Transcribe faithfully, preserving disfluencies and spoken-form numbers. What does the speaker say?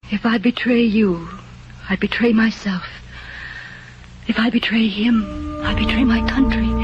If I betray you, I betray myself. If I betray him, I betray my country.